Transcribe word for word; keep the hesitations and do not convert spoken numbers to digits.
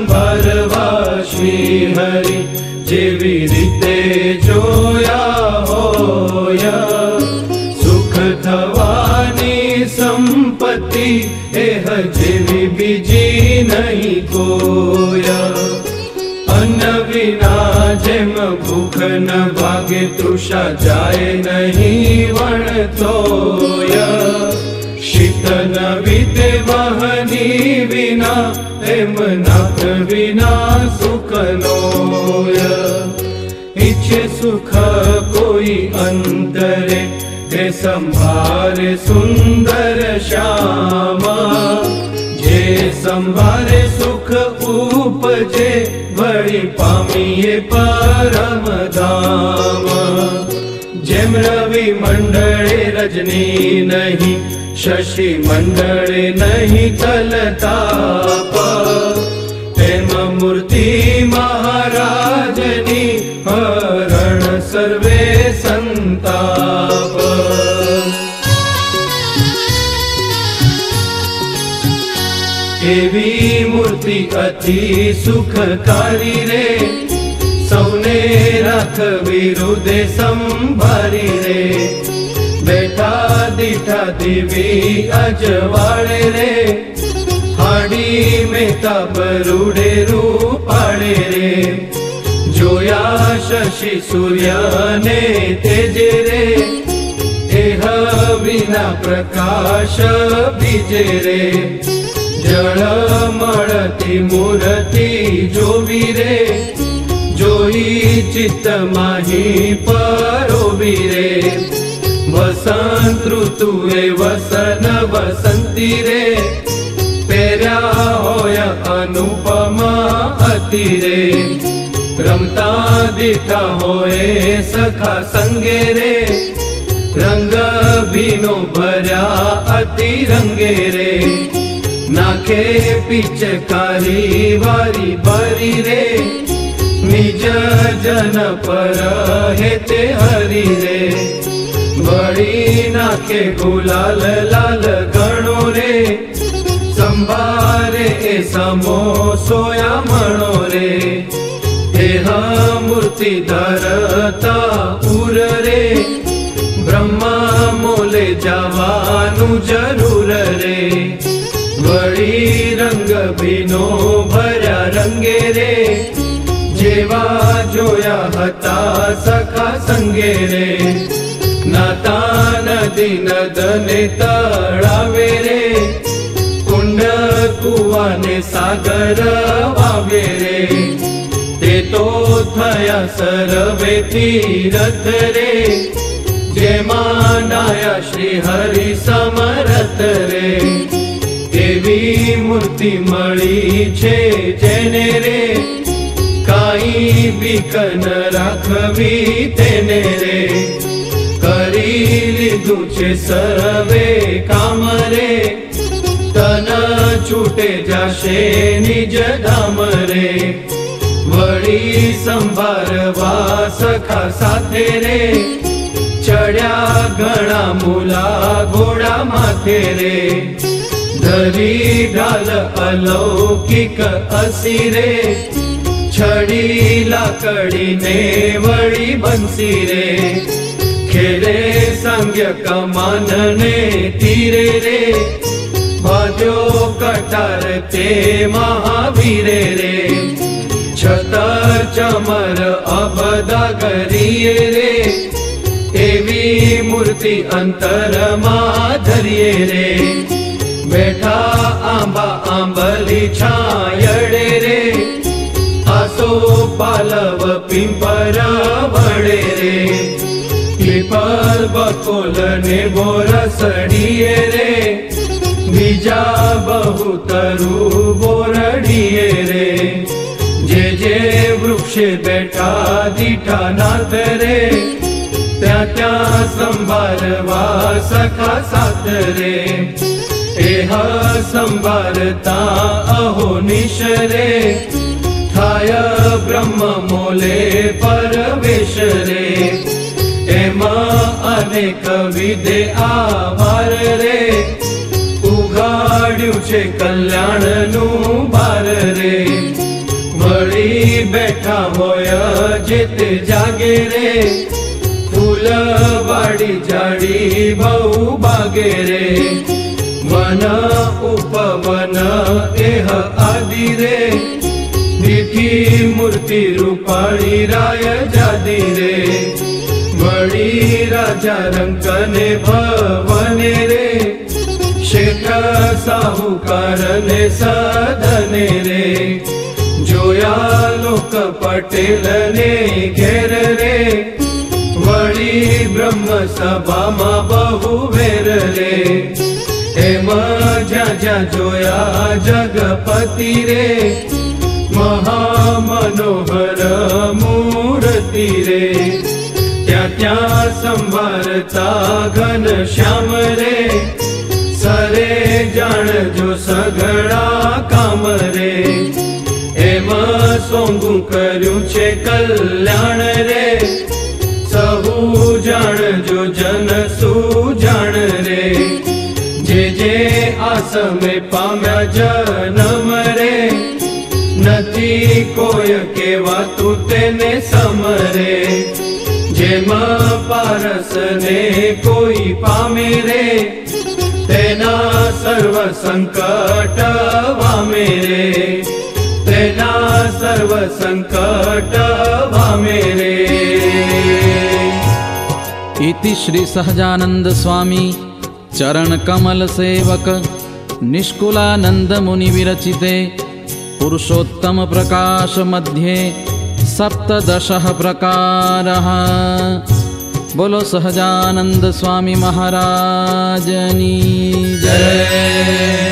संभारवा श्री हरि जेवी रीते जोया होया। सुख थवानी संपत्ति एह जेवी बीजी नहीं कोया। अन्न विना जेम भूख न भागे तृषा जाए नहीं वणतोया। शीत न बीते वहनी विना एम नाथ विना सुख नोया। इच्छे सुख कोई अंतरे ते संभारे सुंदर श्यामा। जे संभारे सुख उपजे वड़ी पामीए परम धाम। जेम रवि मंडले रजनी नहीं शशि मंडले नहीं कलताप। तेम मूर्ति महाराजनी हरण सर्वे संताप। एवी मूर्ति अति सुखकारी रे सौने राख विरुदे संभारी रे। बैठा दीठा देवी अजवाड़े रे हाड़ी में तबरूडे रूपाड़े रे। जोया शशि सूर्य ने तेजे रे एह विना प्रकाश बीजे रे। जल मळती मूर्ति जोवी रे जोई चित्त माही परोवी रे। वसंत ऋतुए वसन वसंती रे पेर्या होया अनुपमा अति रे। रमता दीठा होए सखा संगे रे रंग भीनो भर्या अति रंगे रे। नाखे पिचकारी वारी बारी रे निज जन पर हेते हरि रे। बड़ी नाखे गुलाल लाल गणो रे संभारे ए समो सोया मणो रे। एह मूर्ति धरता उर रे ब्रह्मा मोले जावानु जरूर रे। वड़ी रंग भीनो भर्या रंगे रे जेवा जोया हता सखा संगे रे। नाता नदी नदने तळावे रे कुंड कुवा ने सागर वावे रे। ते तो थया सर्वे तीरथ रे जेमा नाया श्री हरि समरथ रे। एवी मूर्ति मળી છે જેને રે કાઈ બીક ન રાખવી તેને રે। કરી લીધું છે સર્વે કામ રે તન છૂટે જાશે નિજ ધામ રે। વળી સંભાળવા સખા સાથે રે ચડ્યા ઘણા મૂલા ઘોડા માથે રે। धरी ढाल अलौकिक असीरे छड़ी लाकड़ी ने वड़ी बंसी रे। खेले संज्ञ कमान ने तीरे रे भाजो कटार ते महावीरे रे। छतर चमर अबदा करिए रे एवी मूर्ति अंतर मा धरिए रे। बैठा आंबा आंबली छायड़े रे आसो पालव पिंपर वड़े रे। पीपल बकोल ने बोरसड़िए रे बीजा बहुतरु बोरड़िए रे। जे जे वृक्षे बैठा दीठा नाथ रे त्या त्या संभारवा सखा साथ रे। एह संभारता अहो निशरे थाय ब्रह्म मोले परवेश रे। एमा अनेक विधे आभार रे उघाड्યું છે કલ્યાણનું બાર રે। वળી બેઠા હોય જેતે જાગે રે, ફૂલવાડી જાડી બહુ બાગે રે, વન ઉપવન એહ આદિ રે, મીઠી મૂર્તિ રૂપાળી રાય જાદી રે, વળી રાજા રંકને ભવને રે, શેઠ સાહુકાર ને સદને રે, જોયા લોક પટેલ ને ઘેર રે, વળી બ્રહ્મ સભામાં બહુ વેર રે, એમ જ્યાં જ્યાં જોયા જગપતિ રે, મહામનોહર મૂર્તિ રે, ત્યાં ત્યાં સંભાળતા ઘન શ્યામ રે, સરે જાણજો સઘળા કામ રે, એમાં સોંગું કર્યું છે કલ્યાણ રે, સહુ જાણજો જન સુજાણ રે, જે જે આસમે પામ્યા જન્મ રે, નથી કોઈ કહેવાતું તેને સમરે, જેમાં પારસને કોઈ પામે રે, તેના સર્વ સંકટ વામે રે, તેના સર્વ સંકટ વામે રે। इति श्री सहजानंद स्वामी चरण कमल सेवक निष्कुलानंद मुनि विरचिते पुरुषोत्तम प्रकाश मध्ये सप्तदशः प्रकारः। बोलो सहजानंद स्वामी महाराजनी जय।